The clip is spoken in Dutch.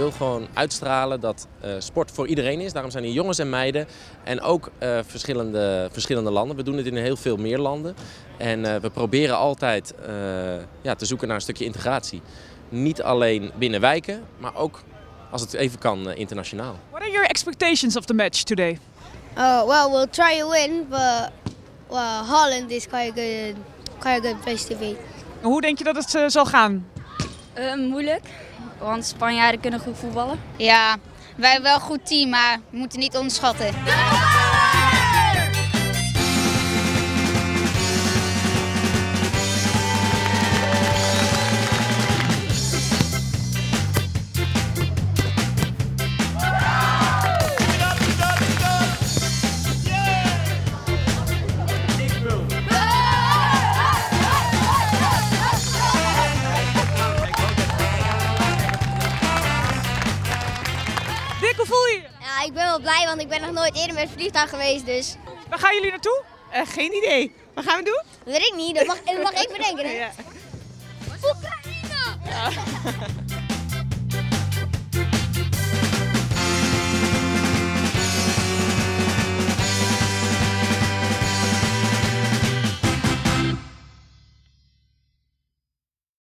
wil gewoon uitstralen dat sport voor iedereen is. Daarom zijn er jongens en meiden en ook verschillende landen. We doen het in heel veel meer landen. En we proberen altijd te zoeken naar een stukje integratie. Niet alleen binnen wijken, maar ook als het even kan internationaal. What are your expectations of the match today? Well, we'll try to win, but Holland is quite a good place to be. Hoe denk je dat het zal gaan? Moeilijk, want Spanjaarden kunnen goed voetballen. Ja, wij hebben wel een goed team, maar we moeten niet onderschatten. Dick, hoe voel je je? Ja, ik ben wel blij, want ik ben nog nooit eerder met het vliegtuig geweest, dus... Waar gaan jullie naartoe? Geen idee. Wat gaan we doen? Dat weet ik niet, dat mag ik bedenken. Hè? Ja. Oekraïne!